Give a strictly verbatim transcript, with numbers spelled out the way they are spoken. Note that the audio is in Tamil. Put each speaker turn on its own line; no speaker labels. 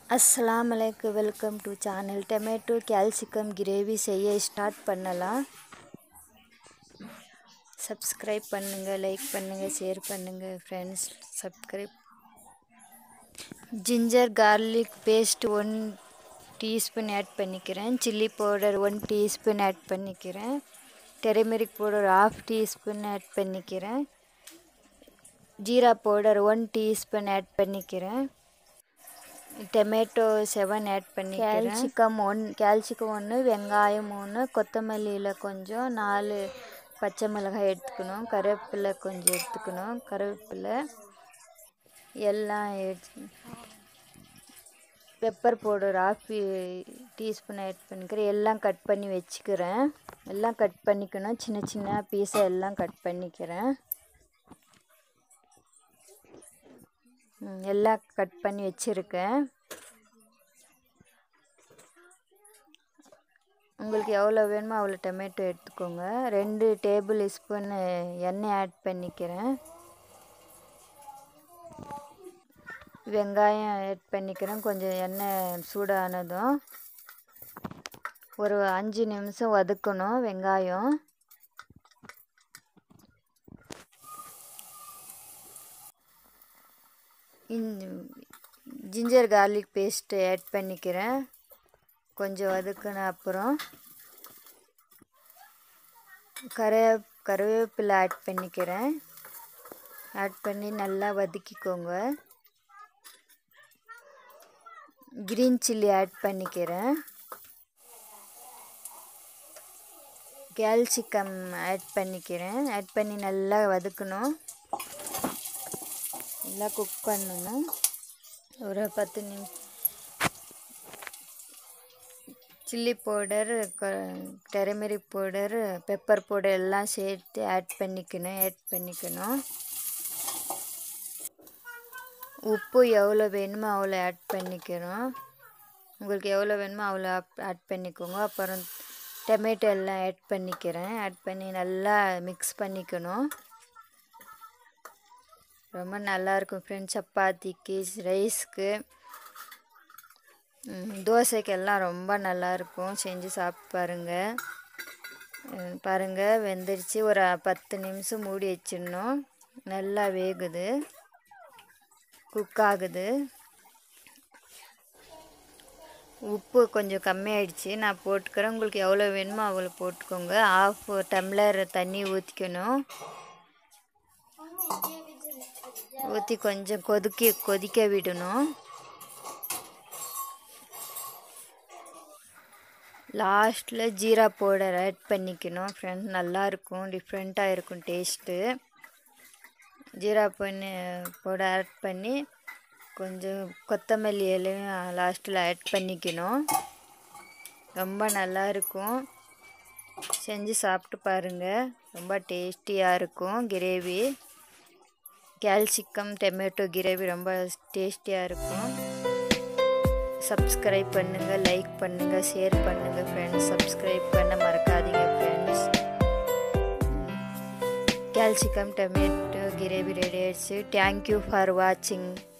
अस्सलाम वालेकुम welcome to channel tomato capsicum gravy செய்ய ஸ்டார்ட் பண்ணலாம் சப்ஸ்கிரைப் பண்ணுங்க லைக் பண்ணுங்க ஷேர் பண்ணுங்க friends subscribe ginger garlic paste one teaspoon add பண்ணிக்கிறேன் chilli powder one teaspoon add பண்ணிக்கிறேன் turmeric powder half teaspoon add பண்ணிக்கிறேன் jeera powder one teaspoon add பண்ணிக்கிறேன் टमेटो सेवन ऐड பண்ணிக்கிறேன் कैल्शियम वन कैल्शियम वन வெங்காயம் மூணு கொத்தமல்லியில கொஞ்சம் நாலு பச்சை மிளகாய் எடுத்துக்கணும் கறிவேப்பிலை கொஞ்சம் எடுத்துக்கணும் கறிவேப்பிலை எல்லாம் pepper powder half teaspoon add பண்ணிக்கிறேன் எல்லாம் கட் பண்ணி வெச்சுக்கிறேன் எல்லாம் கட் பண்ணிக்கணும் சின்ன சின்ன பீஸா எல்லாம் கட் பண்ணிக்கிறேன் எல்லாம் கட் பண்ணி வச்சிருக்கேன் உங்களுக்கு எவ்வளவு வேணுமோ அவ்வளவு டொமேட்டோ எடுத்துக்கோங்க ரெண்டு டேபிள் ஸ்பூன் எண்ணெய் ஆட் பண்ணிக்கிறேன் வெங்காயம் ஆட் பண்ணிக்கிறேன் கொஞ்சம் எண்ணெய் சூடானதும் ஒரு அஞ்சு நிமிஷம் வதக்கணும் வெங்காயம் जिंजर गार्लिक पेस्ट ऐड பண்ணிக்கிறேன் கொஞ்சம் வதக்குன அப்புறம் கரே கறிவேப்பிலை ஆட் பண்ணிக்கிறேன் ஆட் பண்ணி நல்லா வதக்கிக்கோங்க கிரீன் சில்லி ஆட் பண்ணிக்கிறேன் कैल्शियम ஆட் பண்ணிக்கிறேன் ஆட் பண்ணி நல்லா வதக்கணும் நல்லா குக் பண்ணணும் ஒரு பத்து நிமிஷம் chilli powder turmeric powder pepper powder எல்லாம் சேர்த்து ஆட் பண்ணிக்கணும் ஆட் பண்ணிக்கணும் உப்பு எவ்வளவு வேணுமோ அவ்வளவு ஆட் பண்ணிக்கணும் உங்களுக்கு எவ்வளவு வேணுமோ அவ்வளவு ஆட் பண்ணிக்கோங்க அப்புறம் டொமேட்டோ எல்லாம் ஆட் பண்ணிக்கிறேன் ஆட் பண்ணி நல்லா மிக்ஸ் பண்ணிக்கணும் ரொம்ப நல்லா இருக்கும் फ्रेंड्स சப்பாத்திக்கு ரைஸ்க்கு தோசைக்கு எல்லாம் ரொம்ப நல்லா இருக்கும் செஞ்சு சாப்பிட்டு பாருங்க பாருங்க வெந்திருச்சு ஒரு பத்து நிமிஷம் மூடி வச்சிடணும் நல்லா வேகுது குக் ஆகுது உப்பு கொஞ்சம் கம்மியாயிடுச்சு நான் போட்டுக்கிறேன் உங்களுக்கு எவ்வளோ வேணுமோ அவ்வளோ போட்டுக்கோங்க ஆஃப் டம்ளர் தண்ணி ஊற்றிக்கணும் ஊற்றி கொஞ்சம் கொதிக்க கொதிக்க விடணும் லாஸ்ட்டில் ஜீரா பவுடர் ஆட் பண்ணிக்கணும் ஃப்ரெண்ட்ஸ் நல்லாயிருக்கும் டிஃப்ரெண்ட்டாக இருக்கும் டேஸ்ட்டு ஜீரா பண்ணி பவுடர் ஆட் பண்ணி கொஞ்சம் கொத்தமல்லி இலையும் லாஸ்ட்டில் ஆட் பண்ணிக்கணும் ரொம்ப நல்லாயிருக்கும் செஞ்சு சாப்பிட்டு பாருங்கள் ரொம்ப டேஸ்டியாக இருக்கும் கிரேவி कैल्शियम टमेटो கிரேவி ரொம்ப டேஸ்டியாக இருக்கும் சப்ஸ்கிரைப் பண்ணுங்க லைக் பண்ணுங்க ஷேர் பண்ணுங்க फ्रेंड्स சப்ஸ்கிரைப் பண்ண மறக்காதீங்க friends capsicum tomato gravy ready ஆயிடுச்சு थैंक यू ஃபார் வாட்சிங்